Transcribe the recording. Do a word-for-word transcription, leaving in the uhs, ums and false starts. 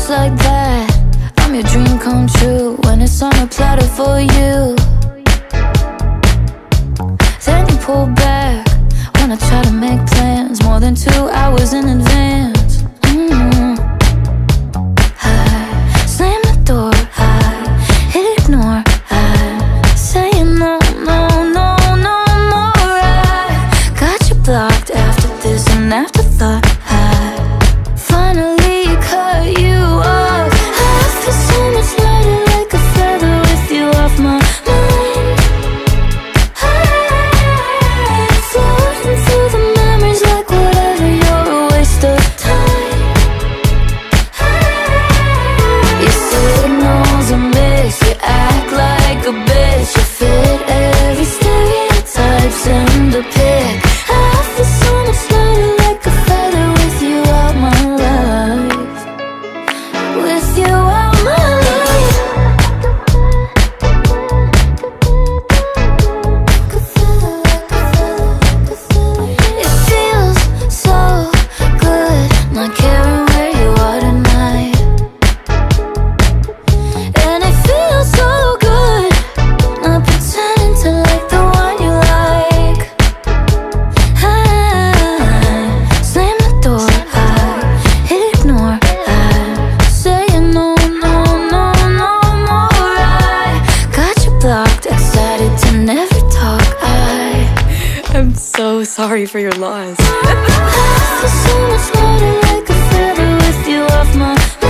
Just like that, I'm your dream come true when it's on a platter for you. Then you pull back when I try to make plans more than two hours in advance. mm. I slam the door, I hit ignore, I say no, no, no, no more. I got you blocked after this and afterthought. I finally cut you off. I feel so much lighter like a feather with you off my mind. I'm floating through the memories like whatever, you're a waste of time. Your signals are mixed, you act like a bitch, you fit every stereotype, send a pic. I feel so much lighter like a feather with you out my life. With you out my life. It feels so good not caring where you are tonight. And it feels so good not pretending to like the one you like. I slam the door, I hit ignore, I say no, no, no, no more. I got you blocked, excited to never talk. I I'm so sorry for your loss. I feel so much lighter like a feather with you off my